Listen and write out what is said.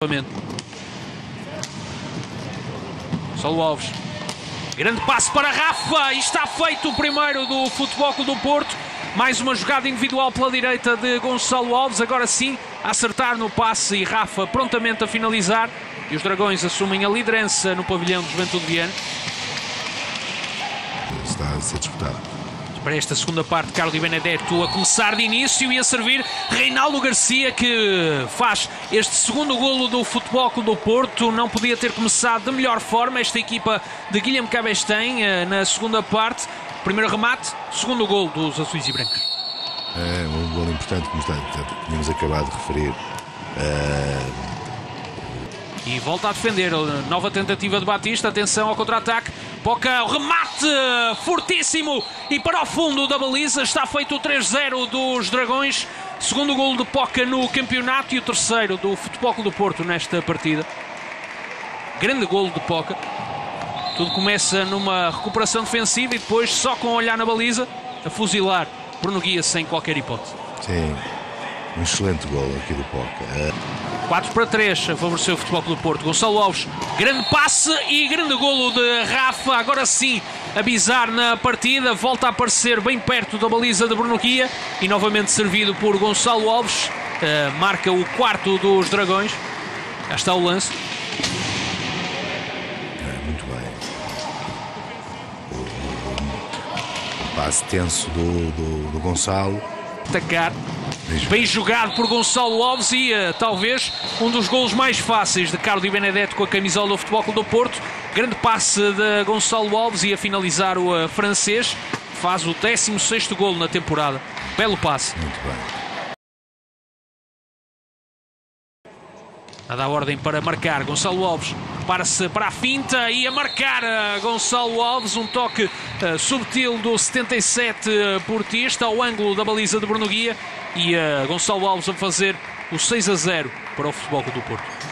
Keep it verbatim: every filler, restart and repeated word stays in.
Gonçalo Alves, grande passe para Rafa e está feito o primeiro do Futebol Clube do Porto. Mais uma jogada individual pela direita de Gonçalo Alves, agora sim a acertar no passe e Rafa prontamente a finalizar. E os Dragões assumem a liderança no pavilhão do Juventude de Viana. Está a ser disputado. Para esta segunda parte, Carlos Di Benedetto a começar de início e a servir Reinaldo Garcia, que faz este segundo golo do Futebol Clube do Porto. Não podia ter começado de melhor forma esta equipa de Guilherme Cabestany na segunda parte. Primeiro remate, segundo golo dos azuis e brancos. É um golo importante, como está, tínhamos acabado de referir. Uh... E volta a defender, nova tentativa de Batista, atenção ao contra-ataque, Poca, o remate fortíssimo e para o fundo da baliza, está feito o três zero dos Dragões, segundo golo de Poca no campeonato e o terceiro do Futebol Clube do Porto nesta partida. Grande golo de Poca, tudo começa numa recuperação defensiva e depois só com olhar na baliza, a fuzilar Bruno Guia sem qualquer hipótese. Sim, um excelente golo aqui do Poca. quatro para três a favorecer o Futebol Clube do Porto. Gonçalo Alves, grande passe e grande golo de Rafa, agora sim a bizar na partida, volta a aparecer bem perto da baliza de Bruno Guia e novamente servido por Gonçalo Alves, uh, marca o quarto dos Dragões. Já está o lance. É, muito bem. O, o, o passe tenso do, do, do Gonçalo. Atacar. Bem jogado por Gonçalo Alves e uh, talvez um dos golos mais fáceis de Carlos Di Benedetto com a camisola do Futebol Clube do Porto. Grande passe de Gonçalo Alves e a finalizar o uh, francês. Faz o décimo sexto golo na temporada. Belo passe. Muito bem. A dar ordem para marcar. Gonçalo Alves para-se para a finta e a marcar uh, Gonçalo Alves. Um toque uh, subtil do setenta e sete uh, portista ao ângulo da baliza de Bruno Guia. E uh, Gonçalo Alves a fazer o seis a zero para o Futebol Clube do Porto.